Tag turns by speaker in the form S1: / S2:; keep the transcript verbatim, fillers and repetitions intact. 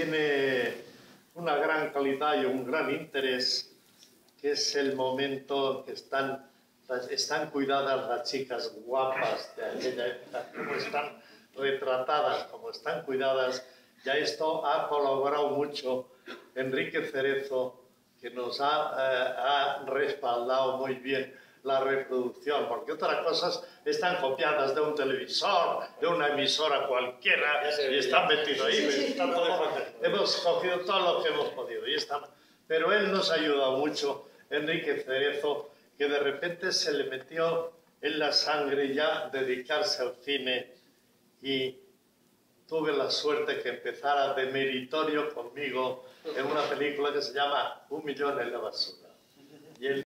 S1: tiene una gran calidad y un gran interés, que es el momento que están, están cuidadas las chicas guapas de aquella época, como están retratadas, como están cuidadas. Ya esto ha colaborado mucho Enrique Cerezo, que nos ha, eh, ha respaldado muy bien la reproducción, porque otras cosas están copiadas de un televisor, de una emisora cualquiera, y están metidos ahí. Sí, sí, sí. Todo, hemos cogido todo lo que hemos podido, y está, pero él nos ha ayudado mucho, Enrique Cerezo, que de repente se le metió en la sangre ya dedicarse al cine, y tuve la suerte que empezara de meritorio conmigo en una película que se llama Un millón en la basura. Y él